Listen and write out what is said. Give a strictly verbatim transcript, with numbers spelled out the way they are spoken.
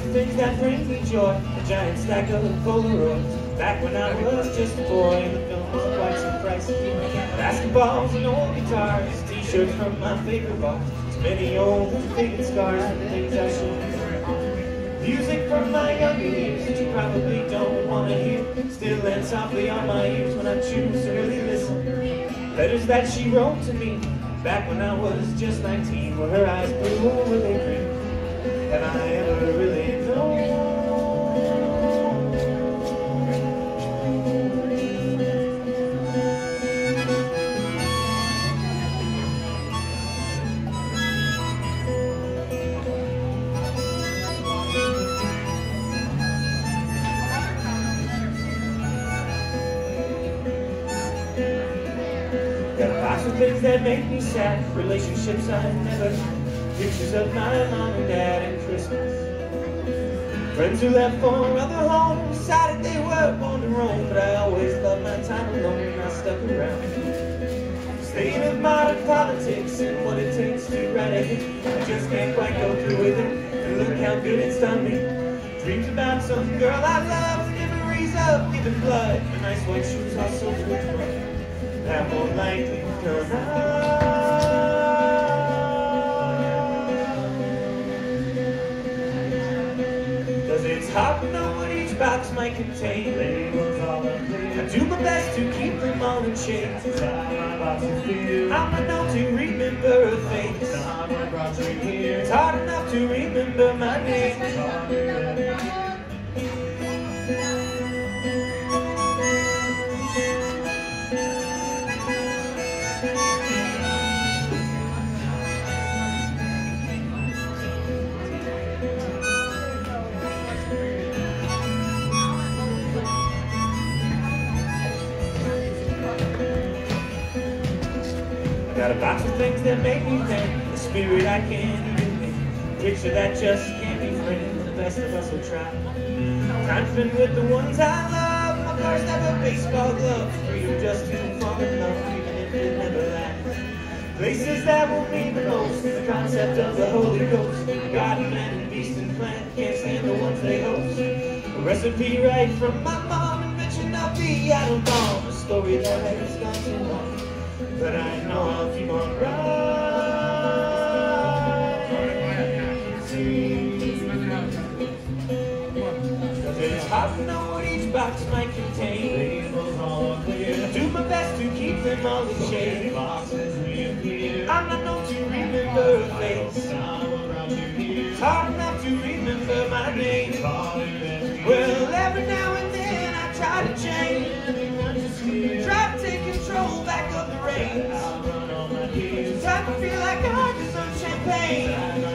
of things that bring me joy. A giant stack of Polaroids. Back when I was just a boy, and the film was quite so pricey. Basketballs and old guitars, t-shirts from my favorite bars. So many old and faded scars and things I shouldn't. Music from my younger years that you probably don't want to hear. Still lands softly on my ears when I choose to really listen. Letters that she wrote to me back when I was just nineteen. Were her eyes blue or were they green? Have I ever really known? Got a box of things that make me sad, relationships I've never had, pictures of my mom and dad at Christmas, friends who left for other homes, decided they were born to roam, but I always loved my time alone and I stuck around. State of modern politics and what it takes to write a hit, I just can't quite go through with it, and look how good it's done me. Dreams about some girl I love, memories of giving blood, the nice white shoes are so good. That won't likely come out. Cause it's hard to know what each box might contain. I do my best to keep them all in shape. I'm a know to remember a face. It's hard enough to remember my name. Got a box of things that make me think, a spirit I can't even think, picture that just can't be framed, the best of us will try. Time spent with the ones I love, my first ever baseball glove, freedom just to fall in love, even if it never lasts. Places that will mean the most, the concept of the Holy Ghost, God, man, and beast and plant, can't stand the ones they host. A recipe right from my mom, invention of the atom bomb, a story that has gone too long. But I know I'll keep on rising. Cause it's hard to know what each box might contain. I do my best to keep them all in shape. I'm not known to remember a face. It's hard enough to remember my name. Well, every now and then I try to change. Try to take control back of the reins. Sometimes I feel like I just some champagne.